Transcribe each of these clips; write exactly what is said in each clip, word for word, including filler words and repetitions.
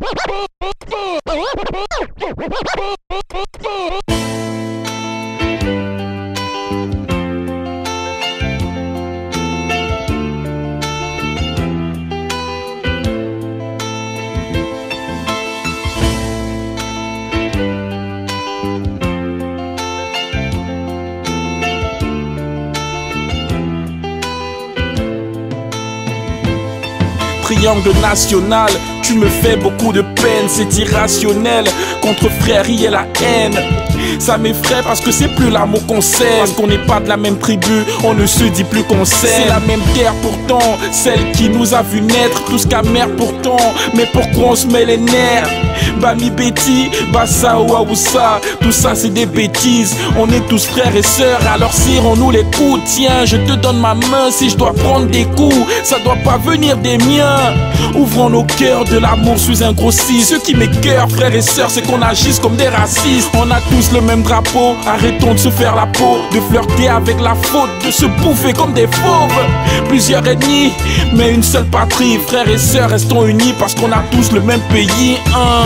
Triangle national, tu me fais beaucoup de peine, c'est irrationnel. Contre frère, il y a la haine. Ça m'effraie parce que c'est plus l'amour qu'on sait. Parce qu'on n'est pas de la même tribu, on ne se dit plus qu'on sait. C'est la même terre pourtant, celle qui nous a vu naître. Tous qu'amère pourtant, mais pourquoi on se met les nerfs? Bami Betty, Bassa ou Aoussa, tout ça c'est des bêtises. On est tous frères et sœurs, alors serrons-nous les coudes. Tiens, je te donne ma main si je dois prendre des coups. Ça doit pas venir des miens. Ouvrons nos cœurs, de l'amour suis un grossiste. Ce qui m'écoeure, frères et sœurs, c'est qu'on agisse comme des racistes. On a tous le même drapeau, arrêtons de se faire la peau, de flirter avec la faute, de se bouffer comme des fauves. Plusieurs ennemis, mais une seule patrie. Frères et sœurs, restons unis parce qu'on a tous le même pays. Hein.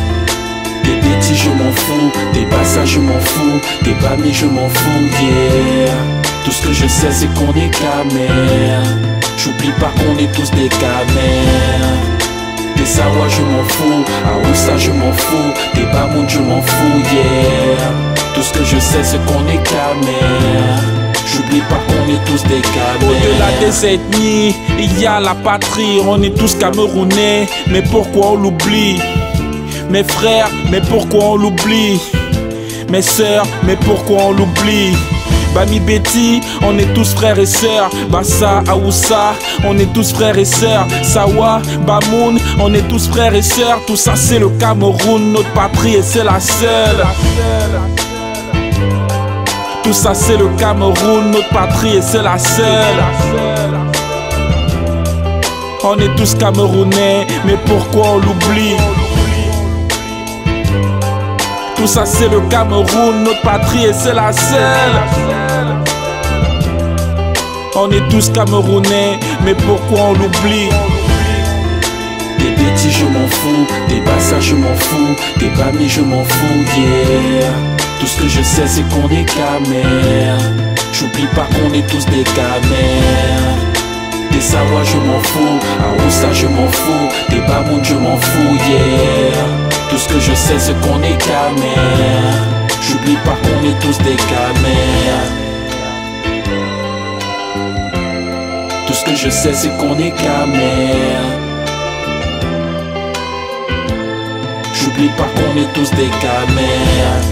Des bêtises je m'en fous, des passages je m'en fous, des bamis je m'en fous, yeah. Tout ce que je sais c'est qu'on est camère. J'oublie pas qu'on est tous des camères. Des Sawa je m'en fous, Aoussa je m'en fous, des Bamoun je m'en fous, yeah. Tout ce que je sais c'est qu'on est camère. J'oublie pas qu'on est tous des camères. Au-delà des ethnies, il y a la patrie. On est tous camerounais, mais pourquoi on l'oublie? Mes frères, mais pourquoi on l'oublie? Mes sœurs, mais pourquoi on l'oublie? Bami Betty, on est tous frères et sœurs. Bassa, Aoussa, on est tous frères et sœurs. Sawa, Bamoun, on est tous frères et sœurs. Tout ça c'est le Cameroun, notre patrie et c'est la seule. Tout ça c'est le Cameroun, notre patrie et c'est la seule. On est tous Camerounais, mais pourquoi on l'oublie? Tout ça c'est le Cameroun, notre patrie et c'est la seule. On est tous Camerounais, mais pourquoi on l'oublie? Des bêtises je m'en fous, des passages je m'en fous, des bamis je m'en fous, yeah. Tout ce que je sais c'est qu'on est camère. J'oublie pas qu'on est tous des camères. Des Sawa je m'en fous, Aoussa je m'en fous, des Bamoun je m'en fous, yeah. Tout ce que je sais c'est qu'on est camère. J'oublie pas qu'on est tous des camères. Tout ce que je sais c'est qu'on est camère. J'oublie pas qu'on est tous des camères.